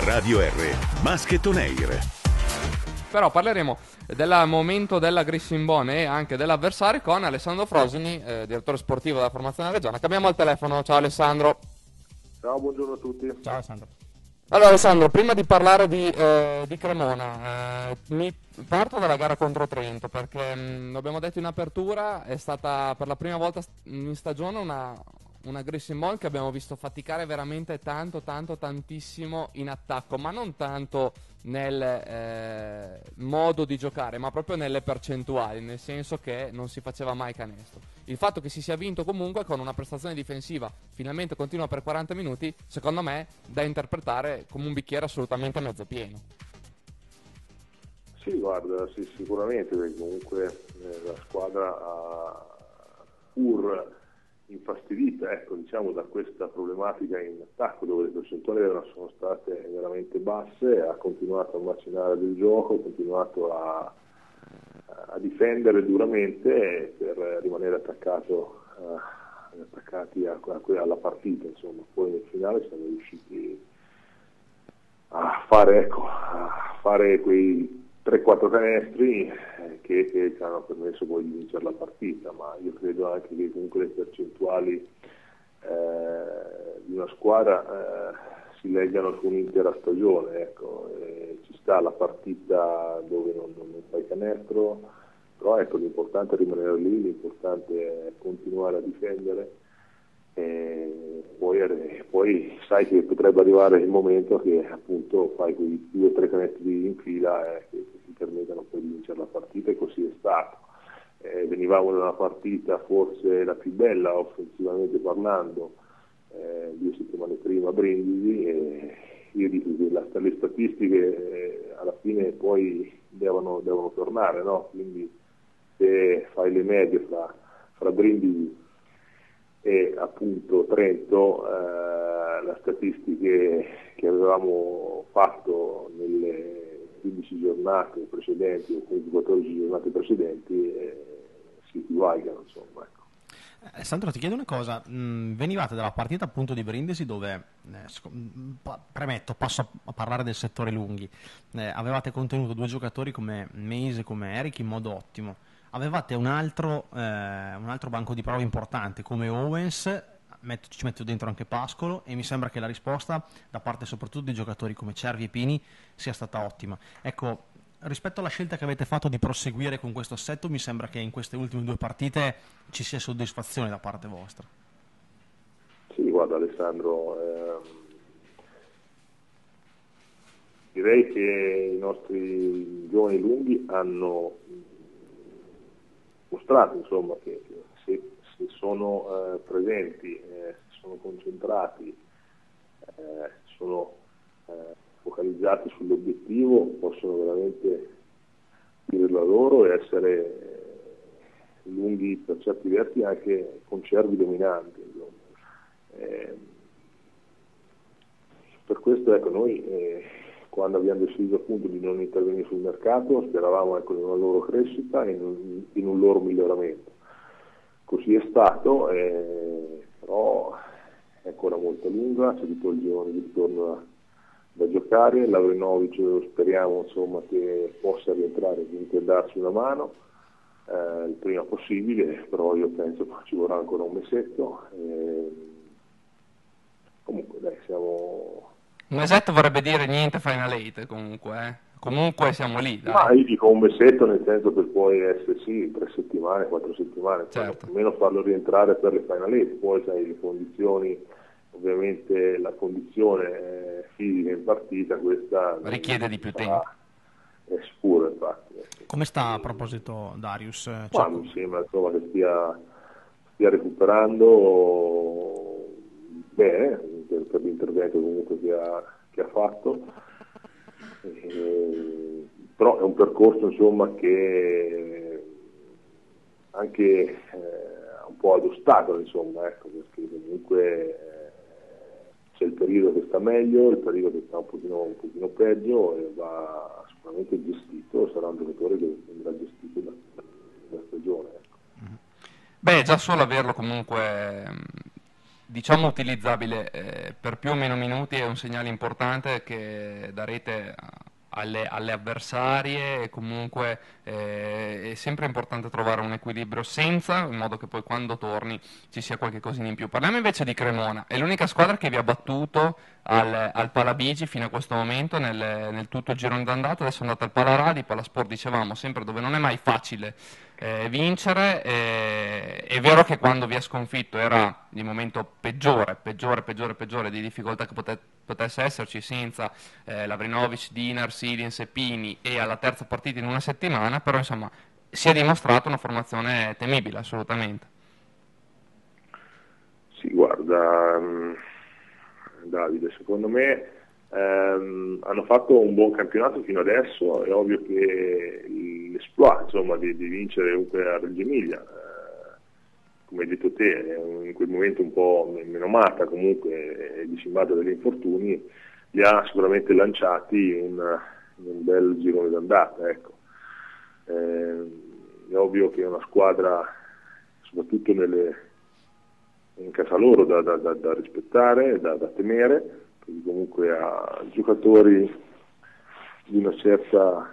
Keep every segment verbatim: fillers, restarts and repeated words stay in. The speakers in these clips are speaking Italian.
Radio R, Basket On Air. Però parleremo del momento della Grissindon e anche dell'avversario con Alessandro Frosini, eh, direttore sportivo della formazione Reggiana, che abbiamo al telefono. Ciao Alessandro. Ciao, buongiorno a tutti. Ciao Alessandro. Allora Alessandro, prima di parlare di, eh, di Cremona, eh, mi parto dalla gara contro Trento, perché mh, l'abbiamo detto in apertura, è stata per la prima volta in stagione una, una Grissindon che abbiamo visto faticare veramente tanto, tanto, tantissimo in attacco, ma non tanto nel eh, modo di giocare, ma proprio nelle percentuali, nel senso che non si faceva mai canestro. Il fatto che si sia vinto comunque con una prestazione difensiva finalmente continua per quaranta minuti, secondo me da interpretare come un bicchiere assolutamente mezzo pieno. Sì, guarda, sì, sicuramente, perché comunque eh, la squadra ha pur infastidita, ecco, diciamo, da questa problematica in attacco, dove le percentuali sono state veramente basse, ha continuato a macinare del gioco, ha continuato a, a difendere duramente per rimanere attaccato, uh, attaccati a, a, alla partita, insomma. Poi nel finale siamo riusciti a fare, ecco, a fare quei tre quattro canestri eh, che, che ci hanno permesso poi di vincere la partita, ma io credo anche che comunque le percentuali eh, di una squadra eh, si leggano su un'intera stagione, ecco. Eh, ci sta la partita dove non, non, non fai canestro, però ecco, l'importante è rimanere lì, l'importante è continuare a difendere. E poi, poi sai che potrebbe arrivare il momento che appunto fai quei due o tre canestri in fila eh, che, che ti permettano poi di vincere la partita, e così è stato. Eh, venivamo da una partita forse la più bella offensivamente parlando eh, due settimane prima a Brindisi, e io dico che la, le statistiche eh, alla fine poi devono, devono tornare, no? Quindi se fai le medie fra, fra Brindisi e appunto Trento, eh, le statistiche che avevamo fatto nelle quindici giornate precedenti o quattordici giornate precedenti eh, si equivalgono, insomma, ecco. Alessandro, ti chiedo una cosa, mh, venivate dalla partita appunto di Brindisi dove, eh, sc- pa- premetto, passo a, a parlare del settore lunghi, eh, avevate contenuto due giocatori come Mace e come Eric in modo ottimo. Avevate un altro, eh, un altro banco di prova importante come Owens, metto, ci metto dentro anche Pascolo, e mi sembra che la risposta da parte soprattutto di giocatori come Cervi e Pini sia stata ottima. Ecco, rispetto alla scelta che avete fatto di proseguire con questo assetto, mi sembra che in queste ultime due partite ci sia soddisfazione da parte vostra. Sì, guarda Alessandro, ehm, direi che i nostri giovani lunghi hanno mostrato, insomma, che, che se, se sono eh, presenti, eh, se sono concentrati, eh, sono eh, focalizzati sull'obiettivo, possono veramente dire la loro e essere eh, lunghi per certi versi anche con cervi dominanti. Eh, per questo, ecco, noi eh, quando abbiamo deciso appunto di non intervenire sul mercato speravamo, ecco, in una loro crescita e in, in un loro miglioramento. Così è stato, eh, però è ancora molto lunga, c'è tutto il giorno di ritorno da giocare. Lavrinovic speriamo, insomma, che possa rientrare e darci una mano eh, il prima possibile, però io penso che ci vorrà ancora un mesetto. Eh, comunque dai, siamo... Un mesetto vorrebbe dire niente Final Eight comunque, eh. Comunque siamo lì, dai. Ma io dico un mesetto nel senso che poi essere sì, tre settimane, quattro settimane, certo. Almeno farlo rientrare per le Final Eight, poi sai le condizioni, ovviamente la condizione eh, fisica in partita, questa richiede di più sarà, tempo. È sicuro, infatti. Come sta a proposito Darius? Ma Cioè, mi sembra, insomma, che stia, stia recuperando bene per, per l'intervento comunque che ha, che ha fatto. Eh, però è un percorso, insomma, che anche eh, un po' ad ostacolo, insomma, ecco, perché comunque eh, c'è il periodo che sta meglio, il periodo che sta un pochino, un pochino peggio, e va sicuramente gestito, sarà un giocatore che andrà gestito da, da stagione, ecco. Beh, già solo averlo comunque diciamo utilizzabile eh, per più o meno minuti, è un segnale importante che darete alle, alle avversarie, e comunque eh, è sempre importante trovare un equilibrio senza, in modo che poi quando torni ci sia qualche cosina in più. Parliamo invece di Cremona, è l'unica squadra che vi ha battuto al, al Palabigi fino a questo momento nel, nel tutto il girone d'andata. Adesso è andata al Palaradi, Palasport dicevamo sempre, dove non è mai facile eh, vincere. Eh, è vero che quando vi ha sconfitto era il momento peggiore, peggiore, peggiore, peggiore di difficoltà che pote- potesse esserci, senza eh, Lavrinovic, Dinar, Silins e Pini, e alla terza partita in una settimana, però insomma si è dimostrato una formazione temibile, assolutamente. Sì, guarda, mh, Davide, secondo me ehm, hanno fatto un buon campionato fino adesso. È ovvio che l'esploit, insomma, di, di vincere comunque a Reggio Emilia, eh, come hai detto te, è un- in quel momento un po' menomata, comunque discimata dagli infortuni, li ha sicuramente lanciati in, in un bel girone d'andata, ecco. Eh, è ovvio che è una squadra, soprattutto nelle in casa loro, da, da- da- da rispettare, da, da temere, perché comunque ha giocatori di una certa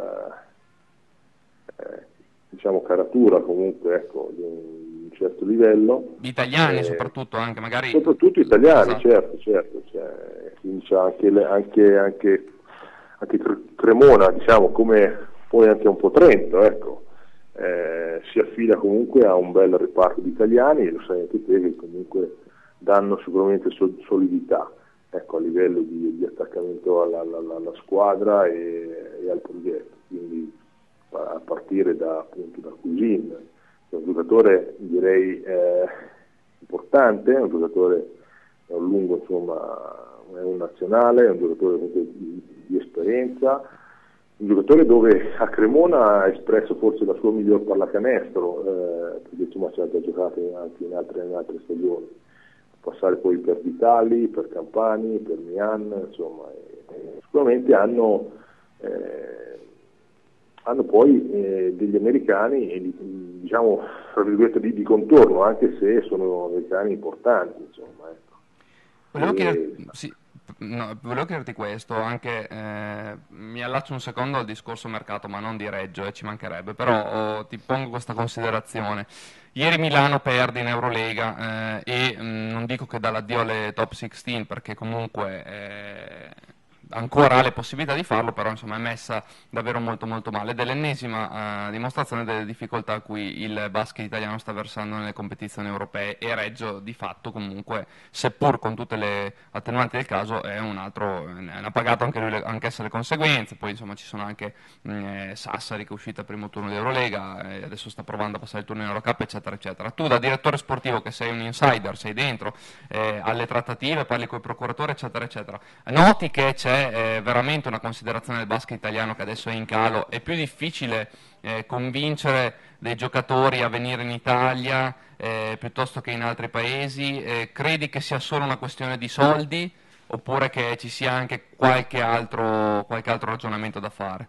eh, eh, diciamo caratura, comunque, ecco, di un, un certo livello, Gli italiani eh, soprattutto, anche magari... soprattutto italiani, Esatto. certo, certo, cioè, quindi c'è anche, le- anche, anche, anche Cre- Cremona, diciamo, come poi anche un po' Trento, ecco. Eh, si affida comunque a un bel reparto di italiani, e lo sai anche te, che comunque danno sicuramente sol- solidità, ecco, a livello di, di attaccamento alla, alla- alla squadra e, e al progetto. Quindi a partire da, appunto, da Cusin, che è un giocatore, direi, eh, importante, è un giocatore, è un lungo, insomma, è un nazionale, è un giocatore comunque di, di esperienza, un giocatore dove a Cremona ha espresso forse la sua miglior pallacanestro, eh, perché insomma ci ha già giocato anche in altre, in altre stagioni. Passare poi per Vitali, per Campani, per Mian, insomma, e, e sicuramente hanno, eh, hanno poi eh, degli americani, e di- diciamo, fra virgolette, di, di contorno, anche se sono americani importanti, insomma, ecco. Volevo E, chiederti, sì, no, volevo chiederti questo, anche eh, mi allaccio un secondo al discorso mercato, ma non di Reggio, eh, ci mancherebbe, però oh, ti pongo questa considerazione. Ieri Milano perde in Eurolega eh, e mh, non dico che dà l'addio alle top sedici, perché comunque eh, ancora ha le possibilità di farlo, però insomma è messa davvero molto molto male, ed è l'ennesima eh, dimostrazione delle difficoltà a cui il basket italiano sta versando nelle competizioni europee, e Reggio di fatto comunque, seppur con tutte le attenuanti del caso, è un altro, ne ha pagato anche lui le, anch'essa le conseguenze. Poi insomma ci sono anche mh, eh, Sassari, che è uscita al primo turno di Eurolega e adesso sta provando a passare il turno in Eurocup, eccetera eccetera. Tu, da direttore sportivo, che sei un insider, sei dentro eh, alle trattative, parli con i procuratori, eccetera eccetera, noti che c'è eh, veramente una considerazione del basket italiano che adesso è in calo? È più difficile eh, convincere dei giocatori a venire in Italia eh, piuttosto che in altri paesi? Eh, credi che sia solo una questione di soldi, oppure che ci sia anche qualche altro, qualche altro ragionamento da fare?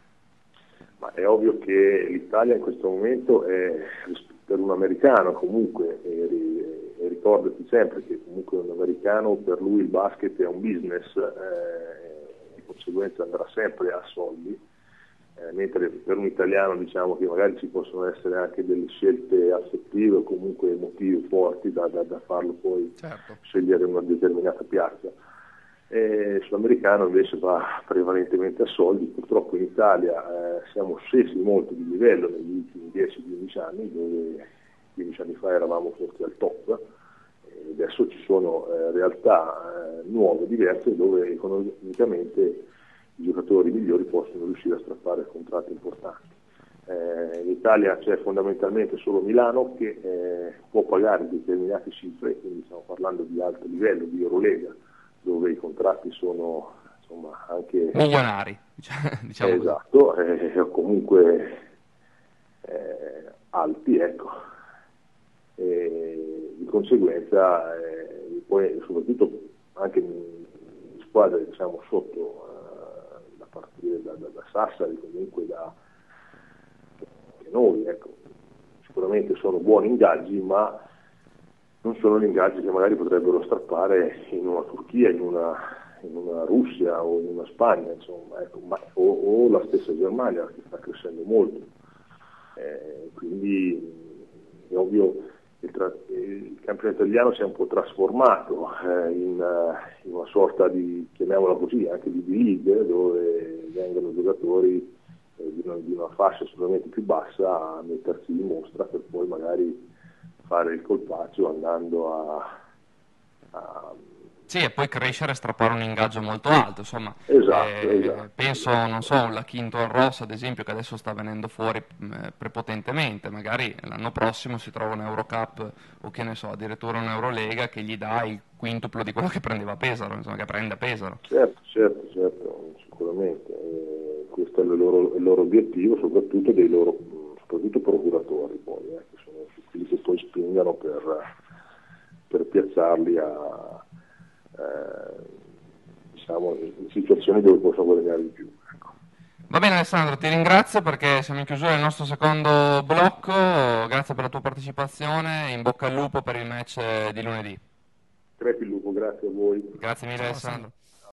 Ma è ovvio che l'Italia in questo momento è, per un americano comunque, e, e ricordati sempre che comunque un americano, per lui il basket è un business, eh, di conseguenza andrà sempre a soldi, eh, mentre per un italiano, diciamo, che magari ci possono essere anche delle scelte affettive o comunque emotive forti da, da, da farlo poi Certo. scegliere una determinata piazza. E sull'americano invece va prevalentemente a soldi. Purtroppo in Italia eh, siamo scesi molto di livello negli ultimi dieci quindici anni, dove quindici anni fa eravamo forse al top, e adesso ci sono eh, realtà eh, nuove, diverse, dove economicamente i giocatori migliori possono riuscire a strappare contratti importanti. Eh, in Italia c'è fondamentalmente solo Milano che eh, può pagare determinate cifre, quindi stiamo parlando di alto livello, di Eurolega, dove i contratti sono, insomma, anche Milionari, diciamo eh, così. esatto, eh, o comunque eh, alti, ecco. E di conseguenza eh, poi soprattutto anche in squadre, diciamo, sotto eh, da partire da, da, da Sassari, comunque da che noi, ecco, sicuramente sono buoni ingaggi, ma non sono gli ingaggi che magari potrebbero strappare in una Turchia, in una, in una Russia o in una Spagna, insomma, ecco, ma, o, o la stessa Germania che sta crescendo molto. Eh, quindi è ovvio che il, tra- il campionato italiano si è un po' trasformato eh, in, uh, in una sorta di, chiamiamola così, anche di D-League, dove vengono giocatori eh, di, una, di una fascia sicuramente più bassa a mettersi in mostra per poi magari fare il colpaccio andando a, a Sì, e poi crescere e strappare un ingaggio molto alto, insomma, esatto, eh, esatto. penso, non so, la Quinton Ross ad esempio che adesso sta venendo fuori eh, prepotentemente, magari l'anno prossimo si trova un Eurocup o che ne so, addirittura un'Eurolega che gli dà il quintuplo di quello che prendeva Pesaro, insomma, che prende Pesaro. Certo, certo, certo, sicuramente. Eh, questo è il loro, il loro obiettivo, soprattutto dei loro soprattutto procuratori poi, eh, che sono quelli che poi spingano per, per piazzarli a Eh, diciamo in situazioni dove posso guadagnare di più, ecco. Va bene Alessandro, ti ringrazio perché siamo in chiusura del nostro secondo blocco, grazie per la tua partecipazione, in bocca al lupo per il match di lunedì. Crepi il lupo, grazie a voi. Grazie mille Ciao, Alessandro.